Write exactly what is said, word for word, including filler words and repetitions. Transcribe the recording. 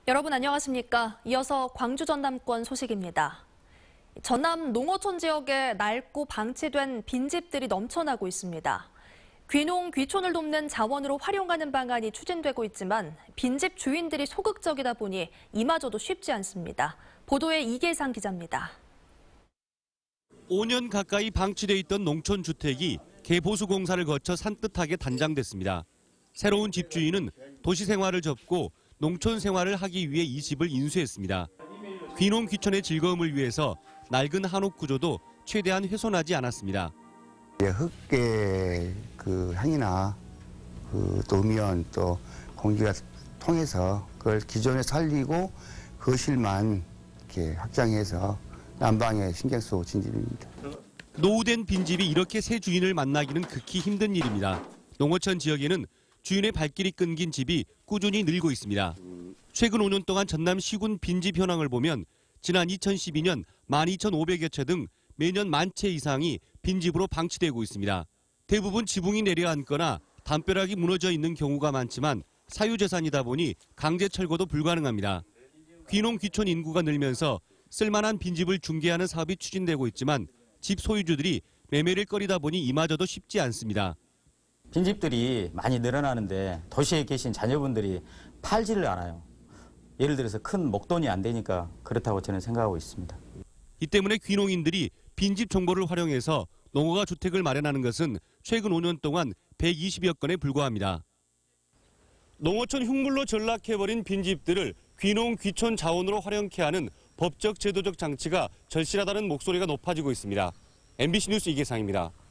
여러분 안녕하십니까? 이어서 광주 전남권 소식입니다. 전남 농어촌 지역에 낡고 방치된 빈집들이 넘쳐나고 있습니다. 귀농, 귀촌을 돕는 자원으로 활용하는 방안이 추진되고 있지만 빈집 주인들이 소극적이다 보니 이마저도 쉽지 않습니다. 보도에 이계상 기자입니다. 오 년 가까이 방치돼 있던 농촌 주택이 개보수 공사를 거쳐 산뜻하게 단장됐습니다. 새로운 집주인은 도시 생활을 접고 농촌 생활을 하기 위해 이 집을 인수했습니다. 귀농 귀촌의 즐거움을 위해서 낡은 한옥 구조도 최대한 훼손하지 않았습니다. 흙의 그 향이나 그 노면 또 공기가 통해서 그걸 기존에 살리고 거실만 이렇게 확장해서 난방에 신경 쓰고 진집입니다. 노후된 빈집이 이렇게 새 주인을 만나기는 극히 힘든 일입니다. 농어촌 지역에는 주인의 발길이 끊긴 집이 꾸준히 늘고 있습니다. 최근 오 년 동안 전남 시군 빈집 현황을 보면 지난 이천십이 년 만 이천오백여 채 등 매년 만 채 이상이 빈집으로 방치되고 있습니다. 대부분 지붕이 내려앉거나 담벼락이 무너져 있는 경우가 많지만 사유재산이다 보니 강제 철거도 불가능합니다. 귀농 귀촌 인구가 늘면서 쓸만한 빈집을 중개하는 사업이 추진되고 있지만 집 소유주들이 매매를 꺼리다 보니 이마저도 쉽지 않습니다. 빈집들이 많이 늘어나는데 도시에 계신 자녀분들이 팔지를 않아요. 예를 들어서 큰 목돈이 안 되니까 그렇다고 저는 생각하고 있습니다. 이 때문에 귀농인들이 빈집 정보를 활용해서 농어가 주택을 마련하는 것은 최근 오 년 동안 백이십여 건에 불과합니다. 농어촌 흉물로 전락해버린 빈집들을 귀농 귀촌 자원으로 활용케 하는 법적 제도적 장치가 절실하다는 목소리가 높아지고 있습니다. 엠비씨 뉴스 이계상입니다.